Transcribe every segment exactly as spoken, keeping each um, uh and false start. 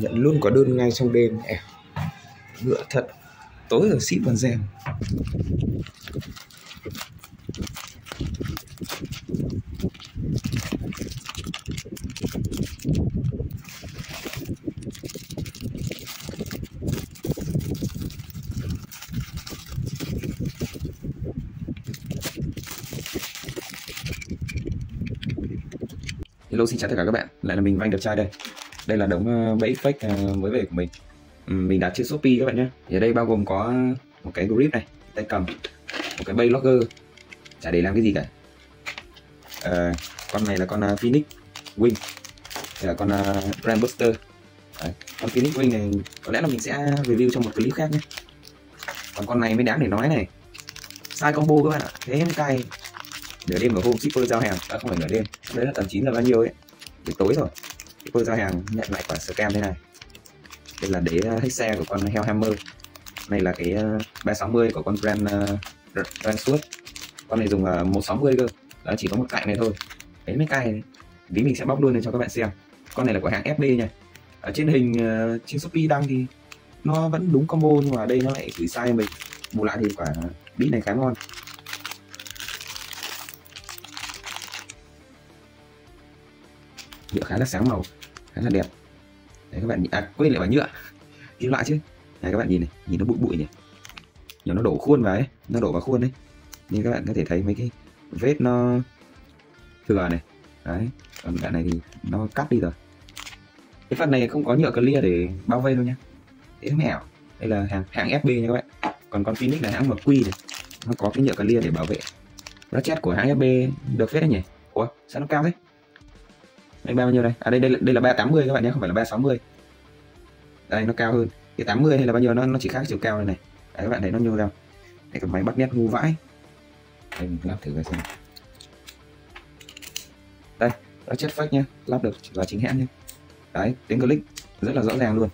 Nhận luôn có đơn ngay trong đêm. Ẻo, ngựa thật. Tối rồi ship còn rèm. Hello, xin chào tất cả các bạn, lại là mình Vanh Đẹp Trai đây. Đây là đống bẫy fake mới về của mình. Mình đặt trên Shopee các bạn nhé. Thì ở đây bao gồm có một cái grip này, tay cầm, một cái bay logger, chả để làm cái gì cả. À, con này là con Phoenix Wing, đây là con Brand Buster. Đấy, con Phoenix Wing này có lẽ là mình sẽ review trong một clip khác nhé. Còn con này mới đáng để nói này, sai combo các bạn ạ, thế mới cay. Nửa đêm ở hôm shipper giao hàng, à, không phải nửa đêm, đấy là tầm chín giờ bao nhiêu ấy, buổi tối rồi. Shipper giao hàng nhận lại quả scam thế này. Đây là đế hết xe của con Hellhammer, này là cái ba sáu mươi của con Brand uh, Brand Sword. Con này dùng uh, một sáu mươi cơ, đó chỉ có một cạnh này thôi, đấy mới cay này. Ví mình sẽ bóc luôn lên cho các bạn xem. Con này là của hãng ép bê nha. Ở trên hình uh, trên Shopee đăng thì nó vẫn đúng combo, nhưng mà đây nó lại gửi sai mình. Bù lại thì quả beat này khá ngon. Nhựa khá là sáng màu, khá là đẹp. Đấy các bạn nhìn, à quên lại bảo nhựa kim loại chứ. Này các bạn nhìn này, nhìn nó bụi bụi nhỉ, nhiều nó đổ khuôn vào ấy, nó đổ vào khuôn đấy, nên các bạn có thể thấy mấy cái vết nó thừa này. Đấy, còn đoạn này thì nó cắt đi rồi. Cái phần này không có nhựa clear để bao vây đâu nhá, thế mèo. Đây là hàng hãng ép bê nha các bạn. Còn con Phoenix là hãng em quy này, nó có cái nhựa clear để bảo vệ. Ratchet của hãng ép bê được phết đấy nhỉ. Ủa sao nó cao thế? Đây bao nhiêu đây? À đây đây đây là ba tám mươi các bạn nhé, không phải là ba sáu mươi. Đây nó cao hơn. Cái tám mươi hay là bao nhiêu, nó nó chỉ khác chiều cao này này. Đấy các bạn thấy nó nhô ra. Đây cái máy bắt nét ngu vãi. Đây mình lắp thử xem. Đây, nó chất fake nhá, lắp được và chính hãng nhá. Đấy, tiếng click rất là rõ ràng luôn.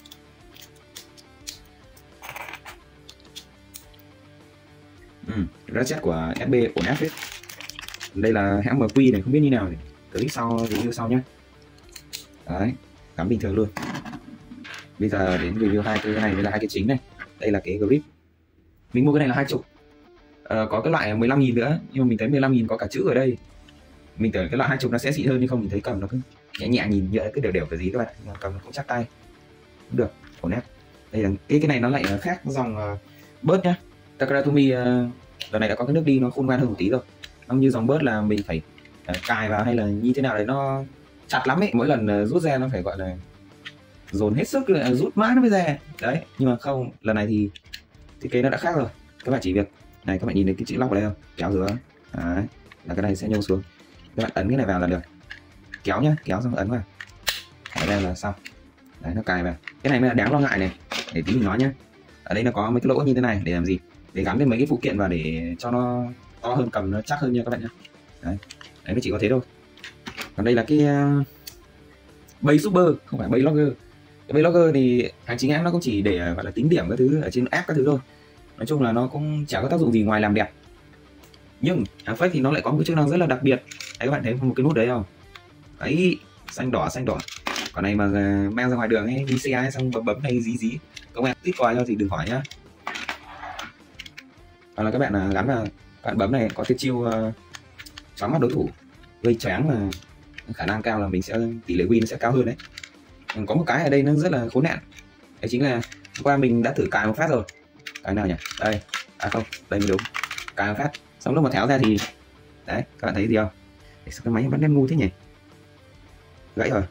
Ừ, ratchet của ép bê ổn áp hết. Đây là hãng em quy này, không biết như nào này. Clip sau, review sau nhé. Đấy, cắm bình thường luôn. Bây giờ đến review hai cái này, đây là hai cái chính này. Đây là cái grip. Mình mua cái này là hai chục. Ờ, có cái loại mười lăm nghìn nữa, nhưng mà mình thấy mười lăm nghìn có cả chữ ở đây. Mình tưởng cái loại hai chục nó sẽ xịn hơn, nhưng không, mình thấy cầm nó cứ nhẹ nhẹ, nhìn nhựa cứ đều đều cái gì các bạn, nhưng mà cầm nó cũng chắc tay. Cũng được, ổn ép. Đây là cái cái này nó lại khác dòng uh, bớt nhá. Takaratomi uh, lần này đã có cái nước đi nó khôn ngoan hơn một tí rồi. Không như dòng bớt là mình phải uh, cài vào hay là như thế nào đấy, nó chặt lắm ấy, mỗi lần uh, rút ra nó phải gọi là dồn hết sức, uh, rút mãi nó mới ra đấy. Nhưng mà không, lần này thì thiết kế nó đã khác rồi. Các bạn chỉ việc này, các bạn nhìn thấy cái chữ lock ở đây không, kéo dưới đấy, là cái này sẽ nhô xuống, các bạn ấn cái này vào là được, kéo nhá, kéo xong ấn vào, ở đây là xong. Đấy, nó cài vào. Cái này mới là đáng lo ngại này, để tí mình nói nhá. Ở đây nó có mấy cái lỗ như thế này để làm gì, để gắn lên mấy cái phụ kiện vào để cho nó to hơn, cầm nó chắc hơn nha các bạn nhé. Đấy, đấy nó chỉ có thế thôi. Còn đây là cái uh, bay super, không phải bay logger. Cái bay logger thì hàng chính hãng nó cũng chỉ để gọi là tính điểm các thứ ở trên app các thứ thôi. Nói chung là nó cũng chả có tác dụng gì ngoài làm đẹp. Nhưng hàng fake thì nó lại có một cái chức năng rất là đặc biệt. Đấy, các bạn thấy một cái nút đấy không? Đấy, xanh đỏ xanh đỏ. Còn này mà mang ra ngoài đường ấy, đi xe xong bấm bấm hay dí dí, công an tít coi cho thì đừng hỏi nhá. Hoặc là các bạn là gắn vào, các bạn bấm này có cái chiêu uh, chóng mắt đối thủ, gây choáng, mà khả năng cao là mình sẽ tỷ lệ win nó sẽ cao hơn đấy. Có một cái ở đây nó rất là khốn nạn, đấy chính là hôm qua mình đã thử cài một phát rồi. Cái nào nhỉ? Đây, à không, đây mới đúng. Cài một phát, xong lúc mà tháo ra thì đấy, các bạn thấy gì không? Để sao cái máy vẫn đen ngu thế nhỉ? Gãy rồi.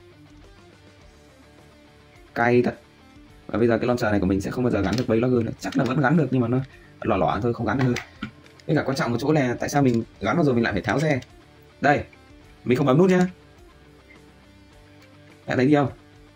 Cay thật. Và bây giờ cái launcher này của mình sẽ không bao giờ gắn được bay logger nữa. Chắc là vẫn gắn được nhưng mà nó lỏ lỏ thôi, không gắn được hơn. Với cả quan trọng một chỗ là tại sao mình gắn vào rồi mình lại phải tháo ra. Đây, mình không bấm nút nhá. Bạn thấy gì không?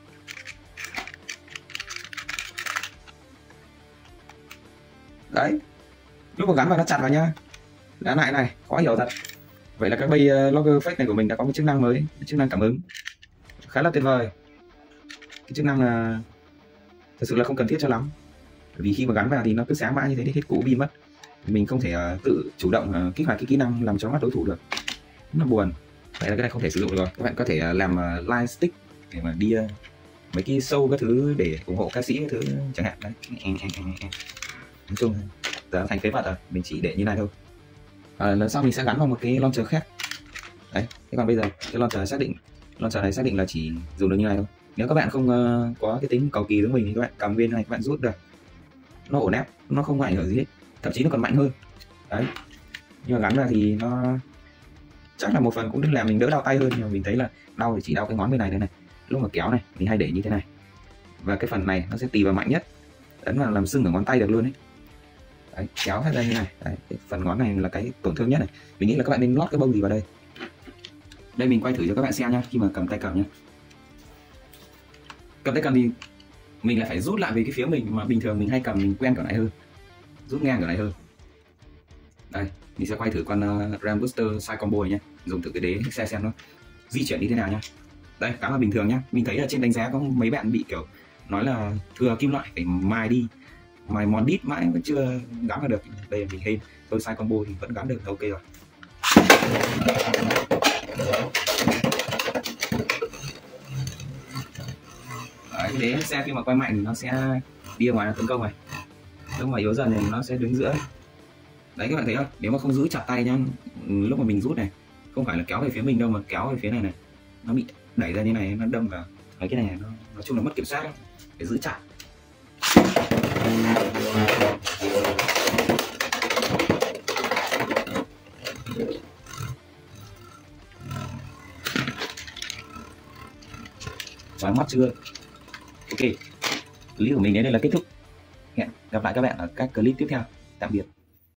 Đấy, lúc mà gắn vào nó chặt vào nhá. Đã lại này, khó hiểu thật. Vậy là cái bay uh, logger fake này của mình đã có một chức năng mới, chức năng cảm ứng khá là tuyệt vời. Cái chức năng là thật sự là không cần thiết cho lắm, vì khi mà gắn vào thì nó cứ sáng mãi như thế, hết cũ pin mất. Mình không thể uh, tự chủ động uh, kích hoạt cái kỹ năng làm chói mắt đối thủ được, rất là buồn. Vậy là cái này không thể sử dụng được rồi. Các bạn có thể uh, làm uh, line stick để mà đi uh, mấy cái show các thứ để ủng hộ ca sĩ các thứ chẳng hạn đấy. Nói chung giờ thành phế vật rồi, mình chỉ để như này thôi. À, lần sau mình sẽ gắn vào một cái launcher khác đấy. Thế còn bây giờ cái launcher xác định launcher này xác định là chỉ dùng được như này thôi. Nếu các bạn không uh, có cái tính cầu kỳ giống mình thì các bạn cầm bên này các bạn rút được, nó ổn ép, nó không ảnh hưởng gì hết, thậm chí nó còn mạnh hơn đấy. Nhưng mà gắn vào thì nó chắc là một phần cũng làm mình đỡ đau tay hơn, nhưng mà mình thấy là đau thì chỉ đau cái ngón bên này đây này. Lúc mà kéo này mình hay để như thế này, và cái phần này nó sẽ tì vào mạnh nhất, ấn vào làm sưng ở ngón tay được luôn ấy. Đấy, kéo hết ra như này. Đấy, cái phần ngón này là cái tổn thương nhất này. Mình nghĩ là các bạn nên lót cái bông gì vào đây. Đây mình quay thử cho các bạn xem nhá, khi mà cầm tay cầm nhá. Cầm tay cầm thì mình lại phải rút lại về cái phía mình, mà bình thường mình hay cầm mình quen kiểu này hơn, rút ngang kiểu này hơn. Đây, mình sẽ quay thử con uh, Ram Booster Side Combo này nhé, dùng thử cái đế xe xem nó di chuyển như thế nào nhá. Đây, khá là bình thường nhá. Mình thấy ở trên đánh giá có mấy bạn bị kiểu nói là thừa kim loại, phải mài đi, mài mòn đít mãi vẫn chưa gắn vào được. Đây mình hên, tôi Side Combo thì vẫn gắn được, ok rồi. Đấy, đế xe khi mà quay mạnh thì nó sẽ đi ra ngoài nó tấn công này, lúc mà yếu dần thì nó sẽ đứng giữa. Đấy các bạn thấy không, nếu mà không giữ chặt tay nhá, lúc mà mình rút này không phải là kéo về phía mình đâu, mà kéo về phía này này, nó bị đẩy ra như này, nó đâm vào mấy cái này, nó nói chung là mất kiểm soát lắm. Phải giữ chặt. Chói mắt chưa? Ok, clip của mình đến đây là kết thúc. Hẹn gặp lại các bạn ở các clip tiếp theo. Tạm biệt.